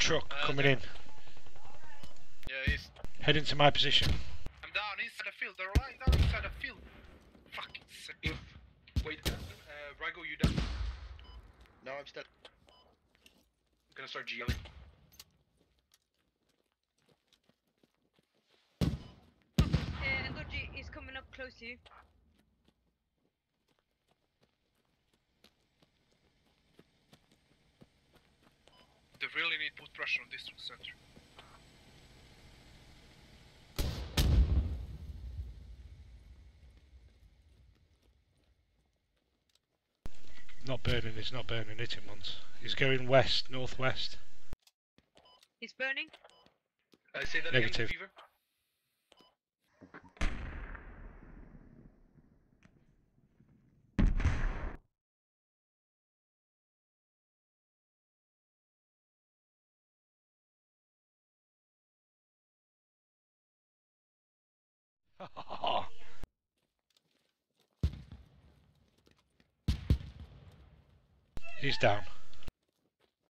truck coming in. Yeah, he's... Heading to my position. I'm down inside the field, they're right down inside the field. Fucking sick. Wait, Rygo, you done? No, I'm still. I'm gonna start GLing. Ngoji is coming up close to you. They really need to put pressure on district center. Not burning, it's not burning, hit him once. He's going west, northwest. He's burning. Say that Negative. again, Fever. He's down.